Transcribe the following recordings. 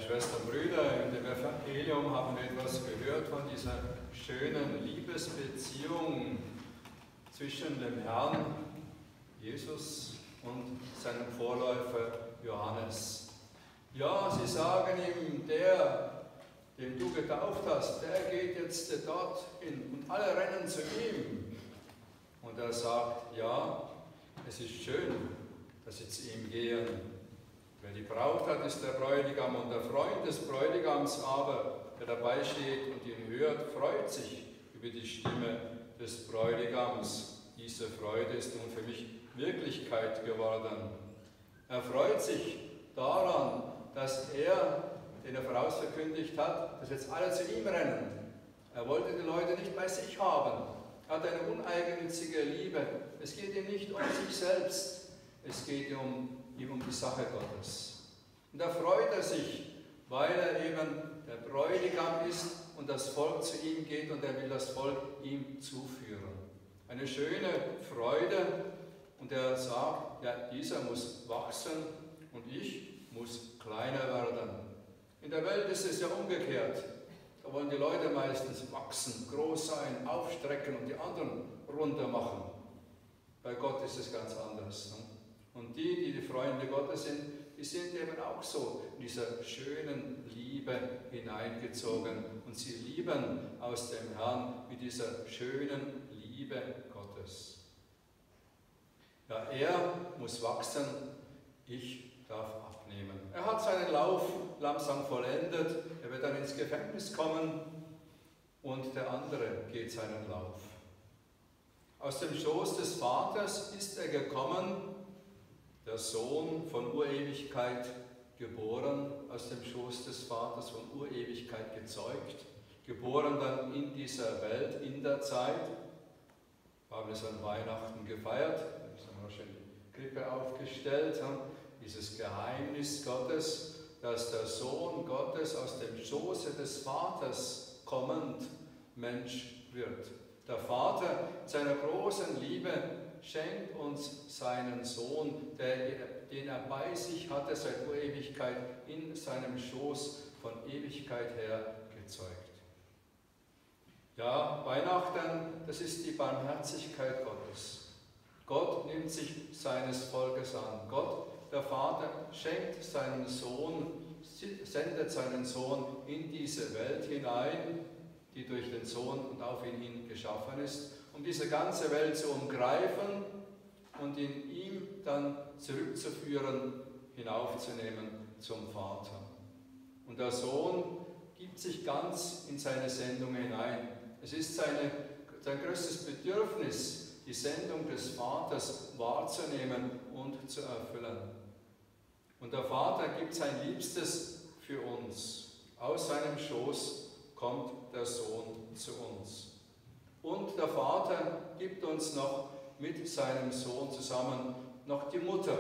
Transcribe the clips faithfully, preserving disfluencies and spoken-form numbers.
Schwestern und Brüder, in dem Evangelium haben wir etwas gehört von dieser schönen Liebesbeziehung zwischen dem Herrn Jesus und seinem Vorläufer Johannes. Ja, sie sagen ihm, der, den du getauft hast, der geht jetzt dorthin und alle rennen zu ihm. Und er sagt, ja, es ist schön, dass sie zu ihm gehen. Wer die Braut hat, ist der Bräutigam, und der Freund des Bräutigams aber, der dabei steht und ihn hört, freut sich über die Stimme des Bräutigams. Diese Freude ist nun für mich Wirklichkeit geworden. Er freut sich daran, dass er, den er vorausverkündigt hat, dass jetzt alle zu ihm rennen. Er wollte die Leute nicht bei sich haben. Er hat eine uneigennützige Liebe. Es geht ihm nicht um sich selbst, es geht um ihm um die Sache Gottes. Und da freut er sich, weil er eben der Bräutigam ist und das Volk zu ihm geht und er will das Volk ihm zuführen. Eine schöne Freude, und er sagt, ja, dieser muss wachsen und ich muss kleiner werden. In der Welt ist es ja umgekehrt. Da wollen die Leute meistens wachsen, groß sein, aufstrecken und die anderen runter machen. Bei Gott ist es ganz anders. Und die, die die Freunde Gottes sind, die sind eben auch so in dieser schönen Liebe hineingezogen. Und sie lieben aus dem Herrn mit dieser schönen Liebe Gottes. Ja, er muss wachsen, ich darf abnehmen. Er hat seinen Lauf langsam vollendet, er wird dann ins Gefängnis kommen und der andere geht seinen Lauf. Aus dem Schoß des Vaters ist er gekommen, der Sohn von Urewigkeit geboren, aus dem Schoß des Vaters von Urewigkeit gezeugt, geboren dann in dieser Welt, in der Zeit. Wir haben es an Weihnachten gefeiert, da haben wir schon die Krippe aufgestellt, dieses Geheimnis Gottes, dass der Sohn Gottes aus dem Schoße des Vaters kommend Mensch wird. Der Vater in seiner großen Liebe schenkt uns seinen Sohn, der, den er bei sich hatte seit Urewigkeit, in seinem Schoß von Ewigkeit her gezeugt. Ja, Weihnachten, das ist die Barmherzigkeit Gottes. Gott nimmt sich seines Volkes an. Gott, der Vater, schenkt seinen Sohn, sendet seinen Sohn in diese Welt hinein, die durch den Sohn und auf ihn hin geschaffen ist, um diese ganze Welt zu umgreifen und in ihm dann zurückzuführen, hinaufzunehmen zum Vater. Und der Sohn gibt sich ganz in seine Sendung hinein. Es ist seine, sein größtes Bedürfnis, die Sendung des Vaters wahrzunehmen und zu erfüllen. Und der Vater gibt sein Liebstes für uns. Aus seinem Schoß kommt der Sohn zu uns. Und der Vater gibt uns noch mit seinem Sohn zusammen noch die Mutter,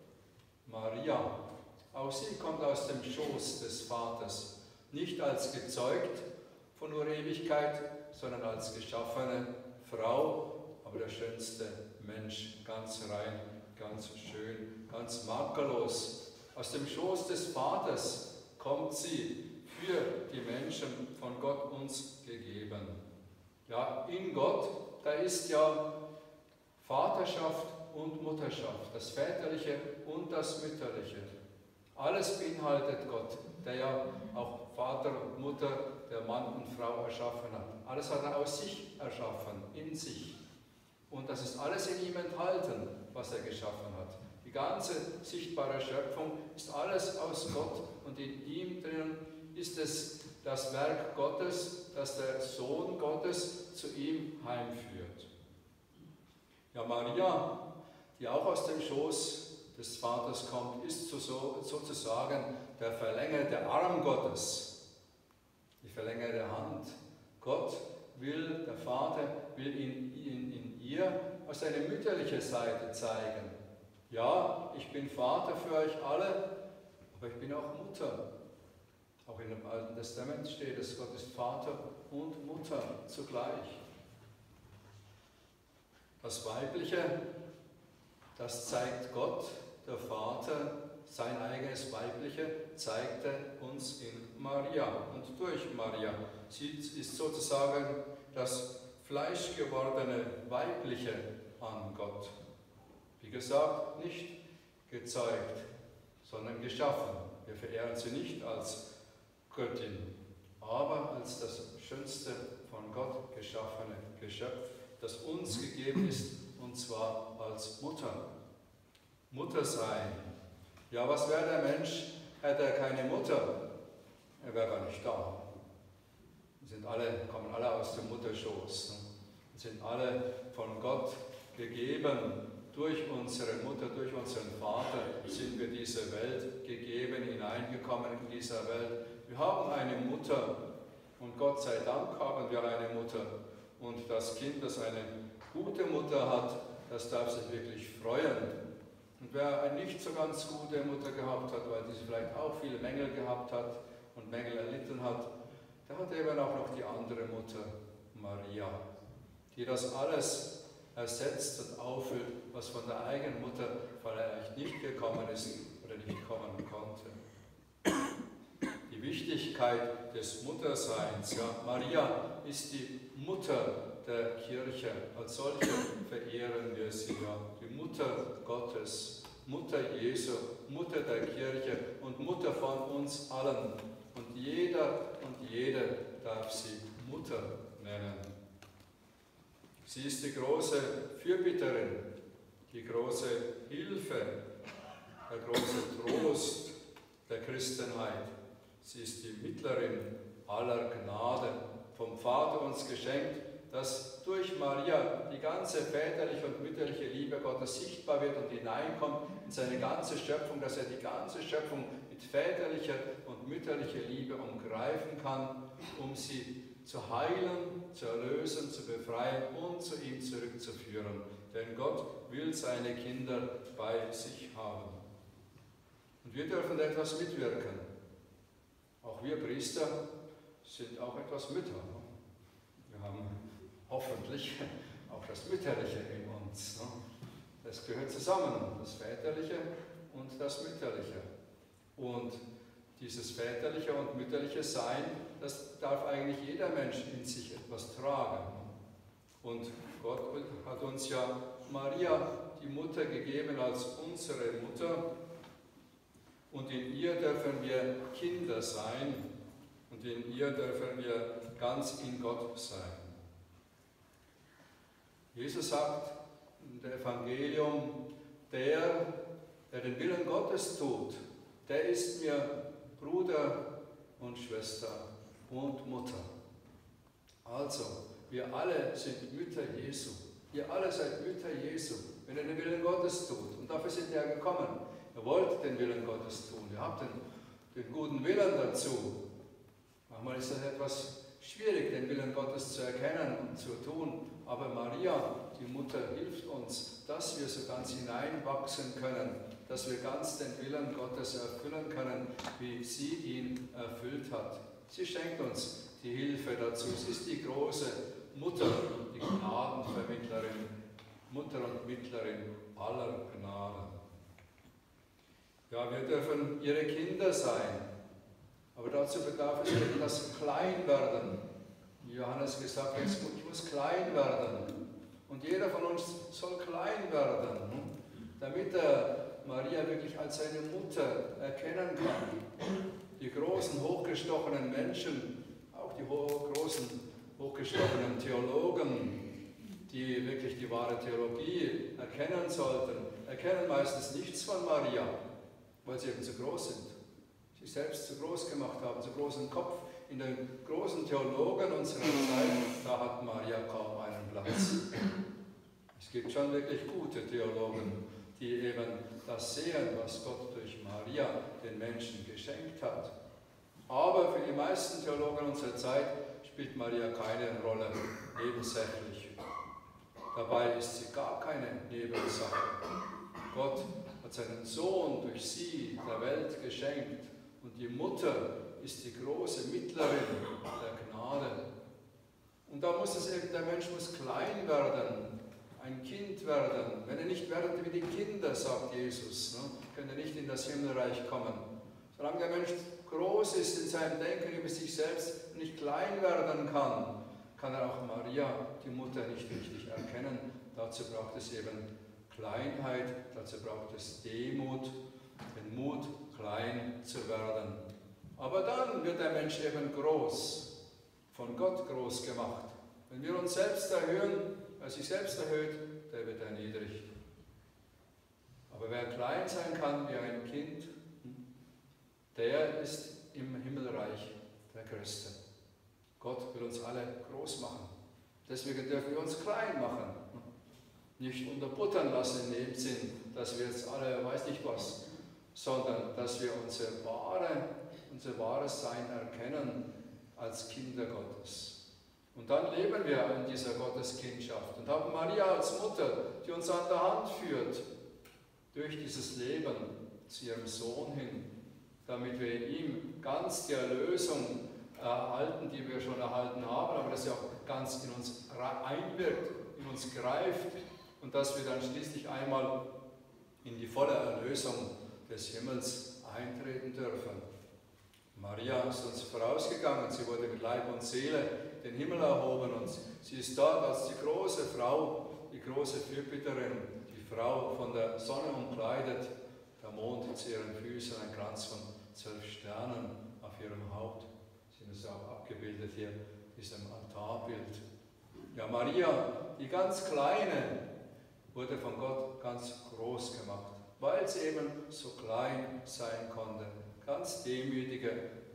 Maria. Auch sie kommt aus dem Schoß des Vaters, nicht als gezeugt von Urewigkeit, sondern als geschaffene Frau, aber der schönste Mensch, ganz rein, ganz schön, ganz makellos. Aus dem Schoß des Vaters kommt sie, für die Menschen von Gott uns gegeben. Ja, in Gott, da ist ja Vaterschaft und Mutterschaft, das Väterliche und das Mütterliche. Alles beinhaltet Gott, der ja auch Vater und Mutter, der Mann und Frau erschaffen hat. Alles hat er aus sich erschaffen, in sich. Und das ist alles in ihm enthalten, was er geschaffen hat. Die ganze sichtbare Schöpfung ist alles aus Gott und in ihm drinnen ist es das Werk Gottes, das der Sohn Gottes zu ihm heimführt. Ja, Maria, die auch aus dem Schoß des Vaters kommt, ist so, sozusagen der verlängerte Arm Gottes, die verlängerte Hand. Gott will, der Vater will in, in, in ihr aus seine mütterliche Seite zeigen. Ja, ich bin Vater für euch alle, aber ich bin auch Mutter. Auch in dem Alten Testament steht es, Gott ist Vater und Mutter zugleich. Das Weibliche, das zeigt Gott, der Vater, sein eigenes Weibliche zeigte uns in Maria und durch Maria. Sie ist sozusagen das fleischgewordene Weibliche an Gott. Wie gesagt, nicht gezeugt, sondern geschaffen. Wir verehren sie nicht als Göttin, aber als das schönste von Gott geschaffene Geschöpf, das uns gegeben ist, und zwar als Mutter. Mutter sein. Ja, was wäre der Mensch, hätte er keine Mutter? Er wäre gar nicht da. Wir sind alle, kommen alle aus dem Mutterschoß. Ne? Wir sind alle von Gott gegeben. Durch unsere Mutter, durch unseren Vater sind wir diese Welt gegeben, hineingekommen in dieser Welt. Wir haben eine Mutter und Gott sei Dank haben wir eine Mutter. Und das Kind, das eine gute Mutter hat, das darf sich wirklich freuen. Und wer eine nicht so ganz gute Mutter gehabt hat, weil sie vielleicht auch viele Mängel gehabt hat und Mängel erlitten hat, der hat eben auch noch die andere Mutter, Maria, die das alles ersetzt und auffüllt, was von der eigenen Mutter vielleicht nicht gekommen ist oder nicht kommen konnte. Die Wichtigkeit des Mutterseins. Ja, Maria ist die Mutter der Kirche. Als solche verehren wir sie. Ja. Die Mutter Gottes, Mutter Jesu, Mutter der Kirche und Mutter von uns allen. Und jeder und jede darf sie Mutter nennen. Sie ist die große Fürbitterin, die große Hilfe, der große Trost der Christenheit. Sie ist die Mittlerin aller Gnade, vom Vater uns geschenkt, dass durch Maria die ganze väterliche und mütterliche Liebe Gottes sichtbar wird und hineinkommt in seine ganze Schöpfung, dass er die ganze Schöpfung mit väterlicher und mütterlicher Liebe umgreifen kann, um sie zu heilen, zu erlösen, zu befreien und zu ihm zurückzuführen. Denn Gott will seine Kinder bei sich haben. Und wir dürfen etwas mitwirken. Auch wir Priester sind auch etwas Mütter. Wir haben hoffentlich auch das Mütterliche in uns. Das gehört zusammen, das Väterliche und das Mütterliche. Und dieses väterliche und mütterliche Sein, das darf eigentlich jeder Mensch in sich etwas tragen. Und Gott hat uns ja Maria, die Mutter, gegeben als unsere Mutter. Und in ihr dürfen wir Kinder sein und in ihr dürfen wir ganz in Gott sein. Jesus sagt im Evangelium, der, der den Willen Gottes tut, der ist mir Bruder und Schwester und Mutter. Also, wir alle sind Mütter Jesu. Ihr alle seid Mütter Jesu, wenn ihr den Willen Gottes tut. Und dafür sind wir ja gekommen. Ihr wollt den Willen Gottes tun. Ihr habt den, den guten Willen dazu. Manchmal ist es etwas schwierig, den Willen Gottes zu erkennen und zu tun. Aber Maria, die Mutter, hilft uns, dass wir so ganz hineinwachsen können, dass wir ganz den Willen Gottes erfüllen können, wie sie ihn erfüllt hat. Sie schenkt uns die Hilfe dazu. Sie ist die große Mutter, die Gnadenvermittlerin, Mutter und Mittlerin aller Gnade. Ja, wir dürfen ihre Kinder sein, aber dazu bedarf es etwas klein werden. Wie Johannes gesagt hat, ich muss klein werden. Und jeder von uns soll klein werden, damit er Maria wirklich als seine Mutter erkennen kann. Die großen, hochgestochenen Menschen, auch die ho großen, hochgestochenen Theologen, die wirklich die wahre Theologie erkennen sollten, erkennen meistens nichts von Maria, weil sie eben zu groß sind. Sich selbst zu groß gemacht haben, zu großen Kopf. In den großen Theologen unserer Zeit, da hat Maria kaum einen Platz. Es gibt schon wirklich gute Theologen, die eben das sehen, was Gott durch Maria den Menschen geschenkt hat. Aber für die meisten Theologen unserer Zeit spielt Maria keine Rolle, nebensächlich. Dabei ist sie gar keine Nebensache. Gott hat seinen Sohn durch sie der Welt geschenkt und die Mutter ist die große Mittlerin der Gnade. Und da muss es eben, der Mensch muss klein werden, ein Kind werden. Wenn ihr nicht werdet wie die Kinder, sagt Jesus, ne, könnt ihr nicht in das Himmelreich kommen. Solange der Mensch groß ist in seinem Denken über sich selbst und nicht klein werden kann, kann er auch Maria, die Mutter, nicht richtig erkennen. Dazu braucht es eben Kleinheit, dazu braucht es Demut, den Mut, klein zu werden. Aber dann wird der Mensch eben groß, von Gott groß gemacht. Wenn wir uns selbst erhöhen, wer sich selbst erhöht, der wird erniedrigt. Aber wer klein sein kann wie ein Kind, der ist im Himmelreich der Größte. Gott will uns alle groß machen. Deswegen dürfen wir uns klein machen. Nicht unterbuttern lassen in dem Sinn, dass wir jetzt alle, weiß nicht was, sondern dass wir unser, wahre, unser wahres Sein erkennen als Kinder Gottes. Und dann leben wir in dieser Gotteskindschaft und haben Maria als Mutter, die uns an der Hand führt, durch dieses Leben zu ihrem Sohn hin, damit wir in ihm ganz die Erlösung erhalten, die wir schon erhalten haben, aber dass sie auch ganz in uns einwirkt, in uns greift und dass wir dann schließlich einmal in die volle Erlösung des Himmels eintreten dürfen. Maria ist uns vorausgegangen, sie wurde mit Leib und Seele in den Himmel erhoben und sie ist dort als die große Frau, die große Fürbitterin, die Frau von der Sonne umkleidet, der Mond zu ihren Füßen, ein Kranz von zwölf Sternen auf ihrem Haupt. Sie ist auch abgebildet hier in diesem Altarbild. Ja, Maria, die ganz Kleine, wurde von Gott ganz groß gemacht, weil sie eben so klein sein konnte. Ganz demütige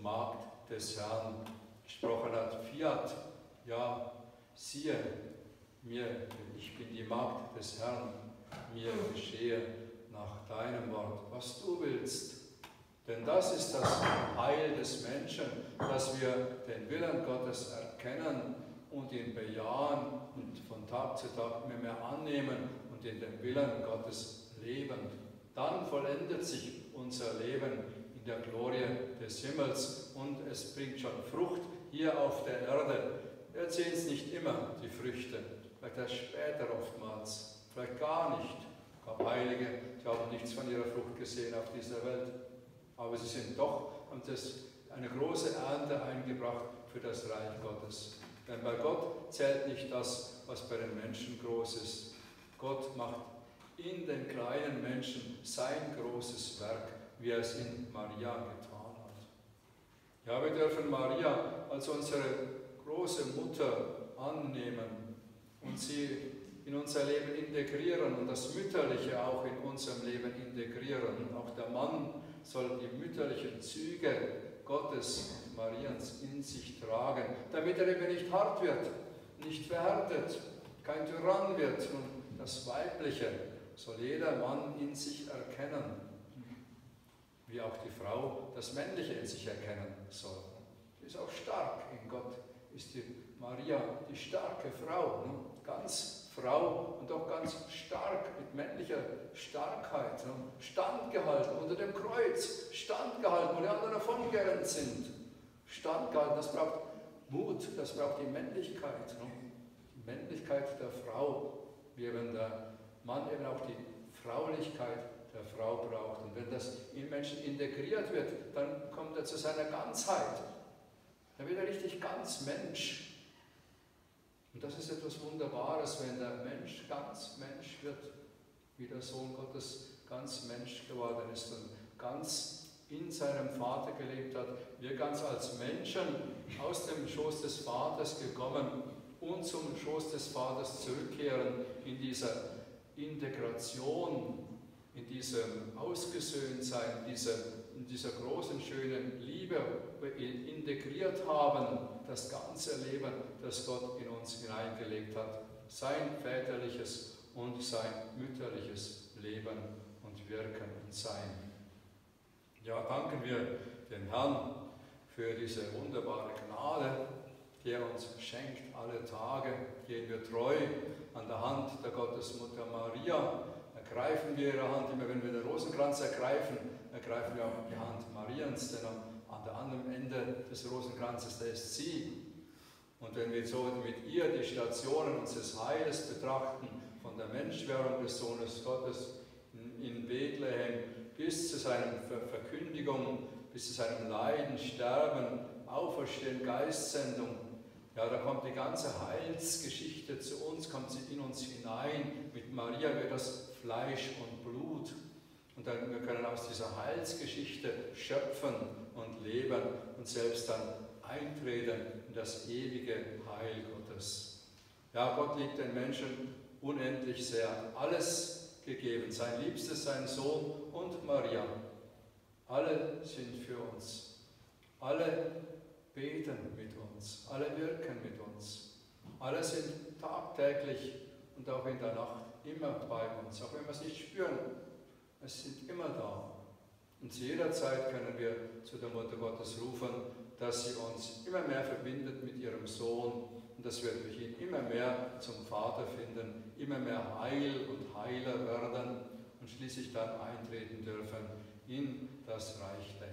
Magd des Herrn gesprochen hat. Fiat, ja, siehe mir, ich bin die Magd des Herrn, mir geschehe nach deinem Wort, was du willst. Denn das ist das Heil des Menschen, dass wir den Willen Gottes erkennen und ihn bejahen und von Tag zu Tag immer mehr annehmen und in dem Willen Gottes leben. Dann vollendet sich unser Leben in der Glorie des Himmels und es bringt schon Frucht hier auf der Erde. Wir sehen es nicht immer, die Früchte, vielleicht erst später oftmals, vielleicht gar nicht. Es gab Heilige, die haben nichts von ihrer Frucht gesehen auf dieser Welt. Aber sie sind doch, haben das eine große Ernte eingebracht für das Reich Gottes. Denn bei Gott zählt nicht das, was bei den Menschen groß ist. Gott macht in den kleinen Menschen sein großes Werk, wie er es in Maria getan hat. Ja, wir dürfen Maria als unsere große Mutter annehmen und sie in unser Leben integrieren und das Mütterliche auch in unserem Leben integrieren. Auch der Mann soll die mütterlichen Züge Gottes und Mariens in sich tragen, damit er eben nicht hart wird, nicht verhärtet, kein Tyrann wird. Und das Weibliche soll jeder Mann in sich erkennen, wie auch die Frau das Männliche in sich erkennen soll. Sie ist auch stark in Gott, ist die Maria die starke Frau, ne? Ganz Frau und auch ganz stark mit männlicher Starkheit, ne? Standgehalten unter dem Kreuz, standgehalten, wo die anderen davongerannt sind. Standgehalten, das braucht Mut, das braucht die Männlichkeit, ne? Die Männlichkeit der Frau, wie eben der Mann eben auch die Fraulichkeit der Frau braucht. Und wenn das in Menschen integriert wird, dann kommt er zu seiner Ganzheit. Dann wird er richtig ganz Mensch. Und das ist etwas Wunderbares, wenn der Mensch ganz Mensch wird, wie der Sohn Gottes ganz Mensch geworden ist und ganz in seinem Vater gelebt hat. Wir ganz als Menschen aus dem Schoß des Vaters gekommen und zum Schoß des Vaters zurückkehren in dieser Integration, in diesem Ausgesöhntsein, in dieser, in dieser großen, schönen Liebe integriert haben, das ganze Leben, das Gott in uns hineingelegt hat, sein väterliches und sein mütterliches Leben und Wirken und Sein. Ja, danken wir dem Herrn für diese wunderbare Gnade, die er uns schenkt alle Tage, gehen wir treu an der Hand der Gottesmutter Maria, ergreifen wir ihre Hand, immer wenn wir den Rosenkranz ergreifen, ergreifen wir auch die Hand Mariens, denn an der anderen Ende des Rosenkranzes, da ist sie. Und wenn wir so mit ihr die Stationen unseres Heiles betrachten, von der Menschwerdung des Sohnes Gottes in, in Bethlehem bis zu seiner Verkündigung, bis zu seinem Leiden, Sterben, Auferstehen, Geistsendung. Ja, da kommt die ganze Heilsgeschichte zu uns, kommt sie in uns hinein. Mit Maria wird das Fleisch und Blut. Und dann, wir können aus dieser Heilsgeschichte schöpfen und leben und selbst dann eintreten in das ewige Heil Gottes. Ja, Gott liebt den Menschen unendlich sehr. Alles gegeben, sein Liebstes, sein Sohn und Maria. Alle sind für uns. Alle beten mit uns. Alle wirken mit uns. Alle sind tagtäglich und auch in der Nacht immer bei uns, auch wenn wir es nicht spüren. Es sind immer da. Und zu jeder Zeit können wir zu der Mutter Gottes rufen, dass sie uns immer mehr verbindet mit ihrem Sohn und dass wir durch ihn immer mehr zum Vater finden, immer mehr Heil und Heiler werden und schließlich dann eintreten dürfen in das Reich der